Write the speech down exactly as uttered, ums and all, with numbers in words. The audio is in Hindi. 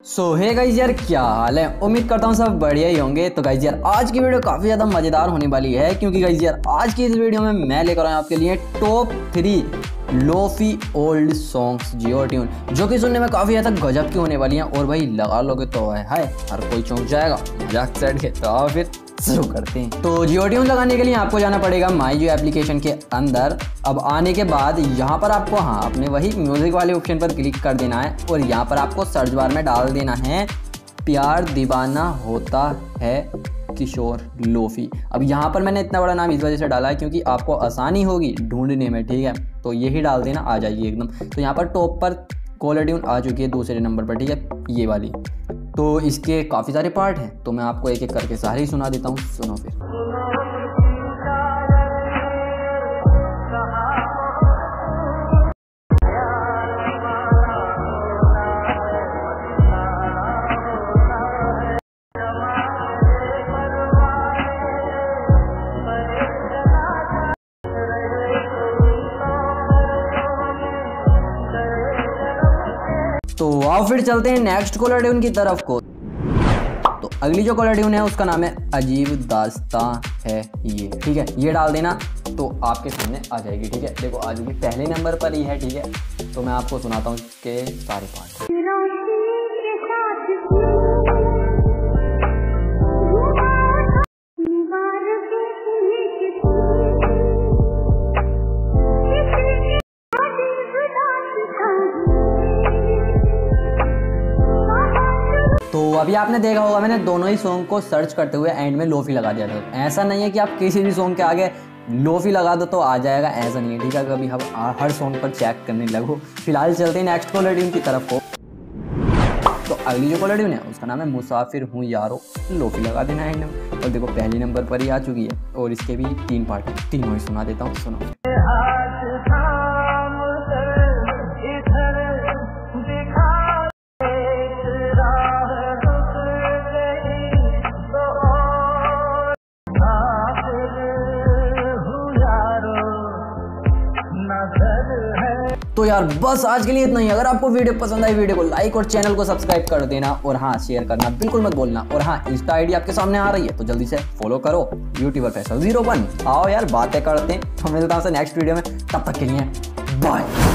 सो हे गाइस यार, क्या हाल है। उम्मीद करता हूँ सब बढ़िया ही होंगे। तो गाइस यार, आज की वीडियो काफ़ी ज़्यादा मज़ेदार होने वाली है, क्योंकि गाइस यार आज की इस वीडियो में मैं लेकर आया आपके लिए top three lofi old songs Jio tune, जो कि सुनने में काफ़ी ज़्यादा गजब की होने वाली हैं। और भाई लगा लोगे तो है हाय हर कोई चौंक जाएगा। मजाक सेट के तो आओ फिर शुरू करते हैं। तो जियो ट्यून लगाने के लिए आपको जाना पड़ेगा माई जियो एप्लीकेशन के अंदर। अब आने के बाद यहाँ पर आपको हाँ अपने वही म्यूजिक वाले ऑप्शन पर क्लिक कर देना है और यहाँ पर आपको सर्च बार में डाल देना है प्यार दीवाना होता है किशोर लोफी। अब यहाँ पर मैंने इतना बड़ा नाम इस वजह से डाला है क्योंकि आपको आसानी होगी ढूंढने में, ठीक है। तो यही डाल देना, आ जाएगी एकदम। तो यहाँ पर टॉप पर कॉलर ट्यून आ चुकी है दूसरे नंबर पर, ठीक है, ये वाली। तो इसके काफ़ी सारे पार्ट हैं, तो मैं आपको एक एक करके सारे ही सुना देता हूँ। सुनो फिर। तो आओ फिर चलते हैं नेक्स्ट कॉलर ट्यून की तरफ को। तो अगली जो कॉलर ट्यून है उसका नाम है अजीब दास्तां है ये, ठीक है। ये डाल देना तो आपके सामने आ जाएगी, ठीक है। देखो आ जाएगी, पहले नंबर पर ही है, ठीक है। तो मैं आपको सुनाता हूँ इसके सारे पार्ट। तो अभी आपने देखा होगा मैंने दोनों ही सॉन्ग को सर्च करते हुए एंड में लोफी लगा दिया था। ऐसा नहीं है कि आप किसी भी सॉन्ग के आगे लोफी लगा दो तो आ जाएगा, ऐसा नहीं है, ठीक है। कभी हम हर सॉन्ग पर चेक करने लगो। फिलहाल चलते हैं नेक्स्ट कॉलर ट्यून की तरफ को। तो अगली जो कॉलर ट्यून है उसका नाम है मुसाफिर हूँ यारो, लोफी लगा देना एंड में। और देखो पहली नंबर पर ही आ चुकी है और इसके भी तीन पार्ट हैं, तीनों ही सुना देता हूँ, सुनो। तो यार बस आज के लिए इतना ही। अगर आपको वीडियो पसंद आई, वीडियो को लाइक और चैनल को सब्सक्राइब कर देना। और हाँ, शेयर करना बिल्कुल मत बोलना। और हाँ, इंस्टा आईडी आपके सामने आ रही है तो जल्दी से फॉलो करो, यूट्यूबर फैसल जीरो वन। आओ यार बातें करते हैं। तो मिलता हूं नेक्स्ट वीडियो में, तब तक के लिए बाय।